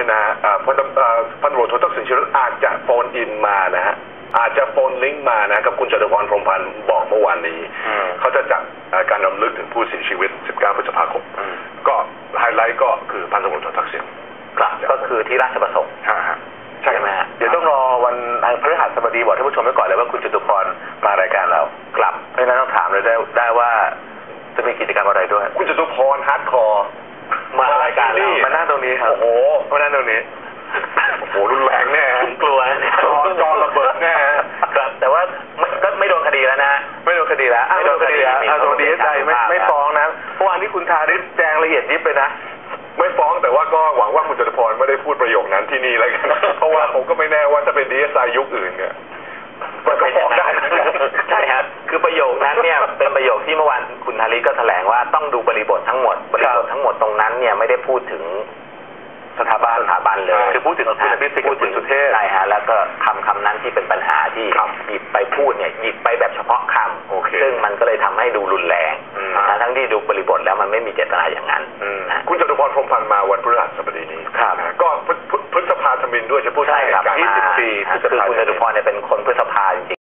นะพันตำรวจโททักษิณชินวัตรอาจจะโฟนอินมานะฮะอาจจะโฟนลิงก์มานะกับคุณจตุพรพรหมพันธ์บอกเมื่อวานนี้เขาจะจัดการรำลึกถึงผู้เสียชีวิต19 พฤษภาคมก็ไฮไลท์ก็คือพันตำรวจโททักษิณก็คือที่ราชประสงค์ใช่ไหมฮะเดี๋ยวต้องรอวันพฤหัสบดีบอกท่านผู้ชมไว้ก่อนเลยว่าคุณจตุพรมารายการเรากลับเพราะฉะนั้นต้องถามเลยได้ว่าจะมีกิจกรรมอะไรด้วยคุณจตุพรฮาร์ดคอร์มารายการเรามานั่งตรงนี้ครับโอ้โหมานั่งตรงนี้โอ้โหรุนแรงแน่กลัวจอระเบิดแน่ครับแต่ว่าก็ไม่โดนคดีแล้วนะไม่โดนคดีแล้วไม่โดนคดีแล้วตรงนี้ใจไม่ฟ้องนะเมื่อวานที่คุณธาริศแจงละเอียดยิบไปนะไม่ฟ้องแต่ว่าก็หวังว่าคุณจตุพรไม่ได้พูดประโยคนั้นที่นี่แล้วกันเพราะว่าผมก็ไม่แน่ว่าถ้าเป็นดีเอสไอยุคอื่นเนี่ยมันก็ฟ้องได้ใช่ครับคือประโยคนั้นเนี่ยเป็นประโยคที่เมื่อวานคุณธาริศก็แถลงว่าต้องดูบริบททั้งหมดทั้งหมดตรงนั้นเนี่ยไม่ได้พูดถึงสถาบันเลยคือพูดถึงคุณอภิสิทธิ์พูดถึงสุเทพใช่ฮะแล้วก็คำนั้นที่เป็นปัญหาที่หยิบไปพูดเนี่ยหยิบไปแบบเฉพาะคำซึ่งมันก็เลยทำให้ดูรุนแรงทั้งที่ดูบริบทแล้วมันไม่มีเจตนาอย่างนั้น